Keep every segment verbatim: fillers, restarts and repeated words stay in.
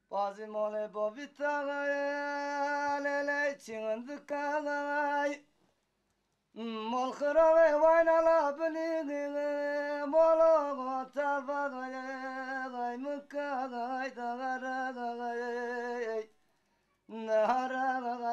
bazı mole bobita lele çingındı kagay mol kharawe vaynala bini molo talvagay mukagay dagaragay naharaga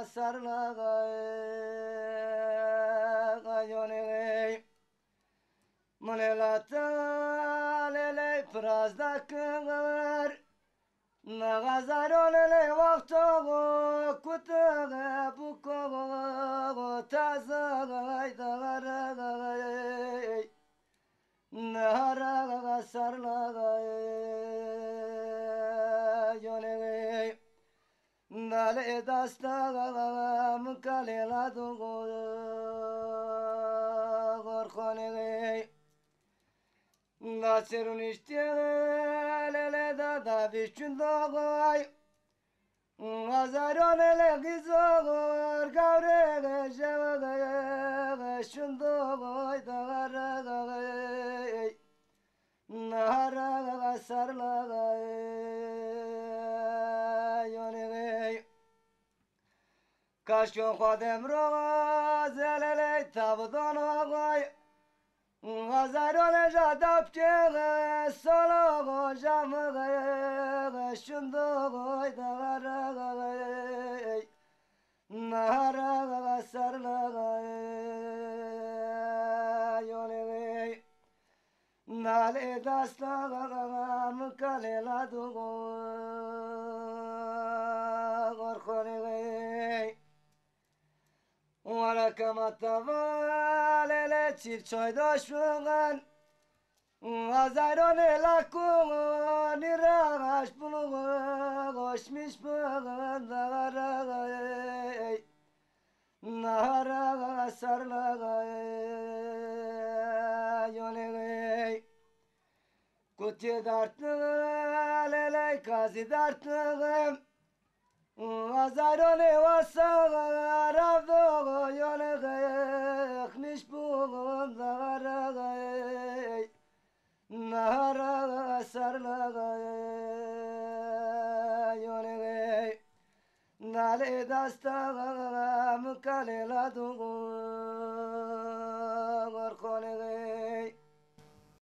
sarlagay yonegay Manelata lele prazda kıngar Nagazaro lele vaktogo kutaga bukogo tazagay dagaragay Naharaga sarlagay yonegay Nale dastaga mkalela dugo gorkhonegay Nacerun iştiyele da da biçundogay Azarone gizogor gavre jevagay şundogoy dagaragay Naharaga sarlagay yonegay Kaşkın kodem roga zelele tabdonogay Gazarone jadapçe solo jamagay şundogoy dagaragay Naharaga sarlagay yonegay Nale dastaga mkalela dugo gorkhonegay Wala kamatavale çift çayda şungan Azayron elakungo niragaş bulugo Koşmuş bugün dagaragay Naharaga sarlagay yonegay Kutye dartnıgı leley kazi dartnıgım Azayron evasaga ravdogo yonegay Kmış bugün dagaragay Naharaga sarlagay yonegay Nale dastaga mkalela dugo gorkhonegay